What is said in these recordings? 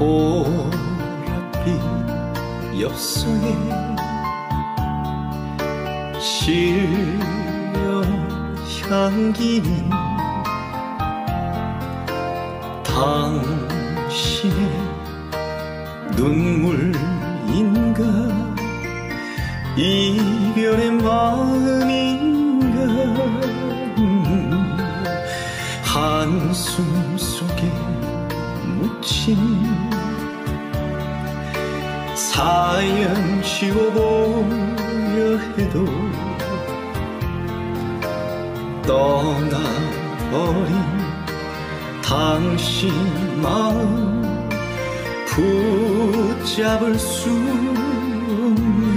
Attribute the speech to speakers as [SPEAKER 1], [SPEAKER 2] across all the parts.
[SPEAKER 1] 보랏빛 엽서에 실려 향기는 당신의 눈물인가 이별의 마음인가 한숨 속에 묻힌 사연 지워보려 해도 떠나버린 당신 마음 붙잡을 수 없네.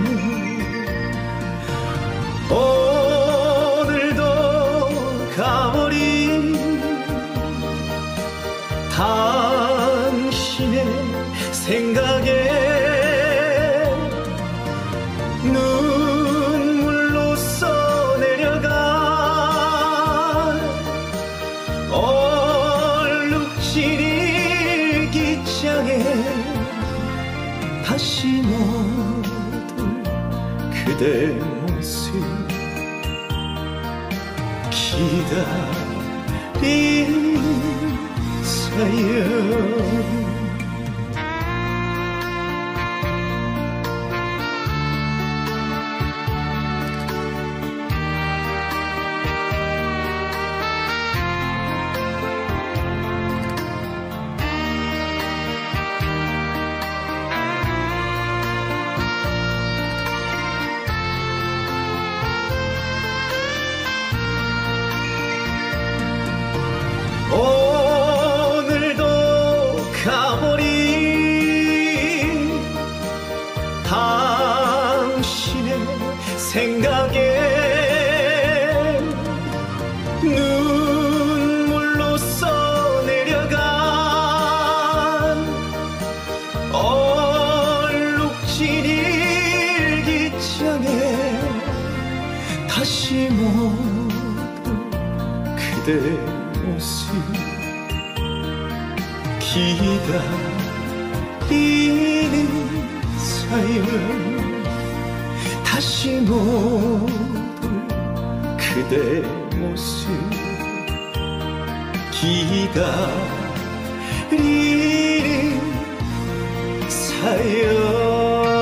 [SPEAKER 1] 오늘도 가버린 당신의 생각에 눈물로 써내려간 얼룩진 일기장에 다시 모두 그대 모습 기다린 사연. 오늘도 가버린 당신의 생각에 눈물로 써내려간 얼룩진 일기장에 다시 모두 그대 모습 기다리는 사연. 다시 모두 그대 모습 기다리는 사연.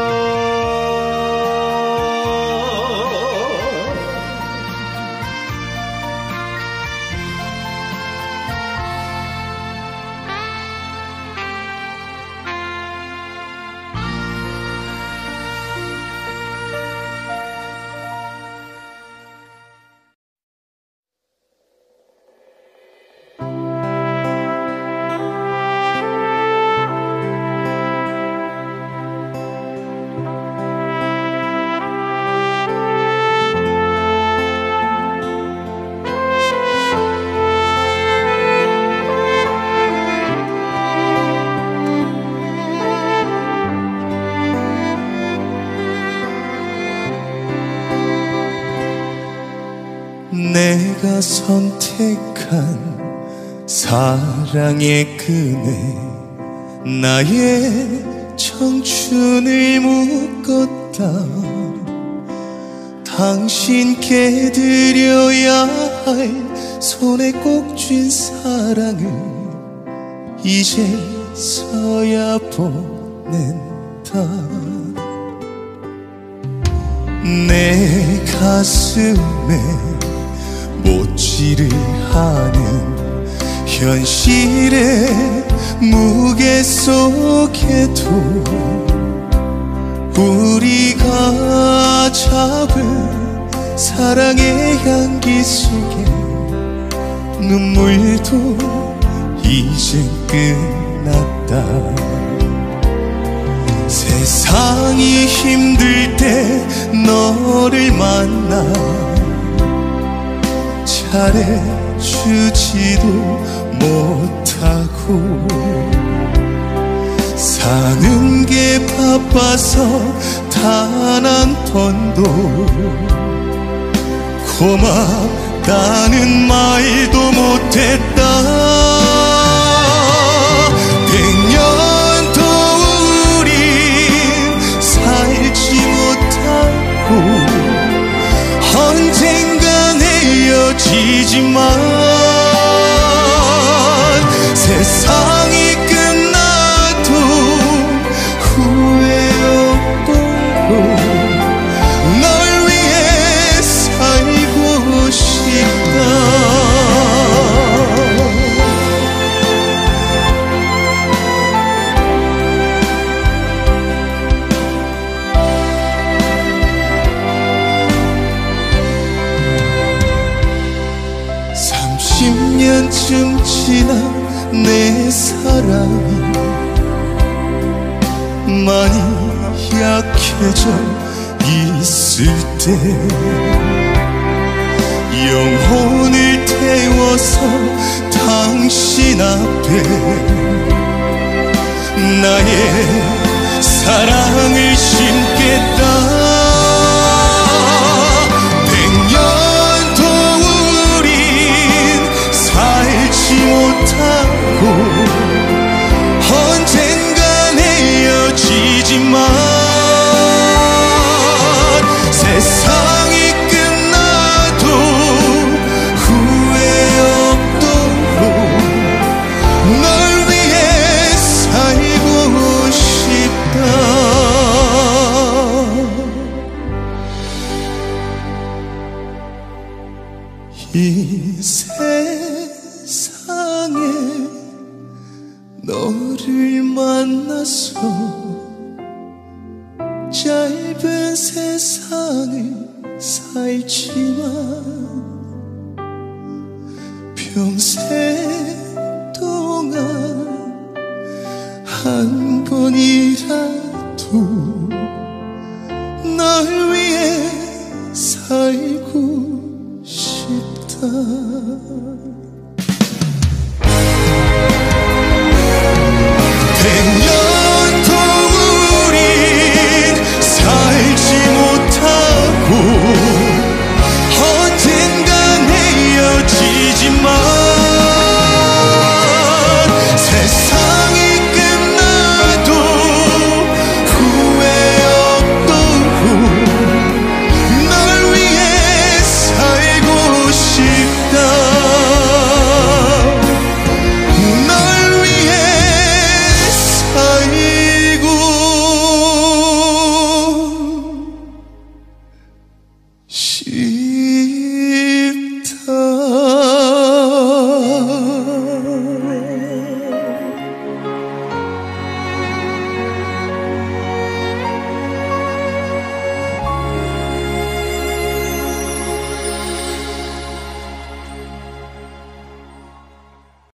[SPEAKER 2] 내가 선택한 사랑의 그네 나의 청춘을 묶었다. 당신께 드려야 할 손에 꼭 쥔 사랑을 이제서야 보낸다. 내 가슴에 못질을 하는 현실의 무게 속에도 우리가 잡은 사랑의 향기 속에 눈물도 이젠 끝났다. 세상이 힘들 때 너를 만나 잘해주지도 못하고 사는 게 바빠서 단 한 번도 고맙다는 말도 못했다. 100년 한쯤 지나 내 사랑이 많이 약해져 있을 때 영혼을 태워서 당신 앞에 나의 사랑을 심겠다. 100년도 우린 살지 못하고 언젠간 헤어지지만 세상이 끝나도 후회 없도록 널 위해 살고 싶다. 이 세상에 너를 만나서 짧은 세상을 살지만 평생 동안 한 번이라도 널 위해 살고 싶다.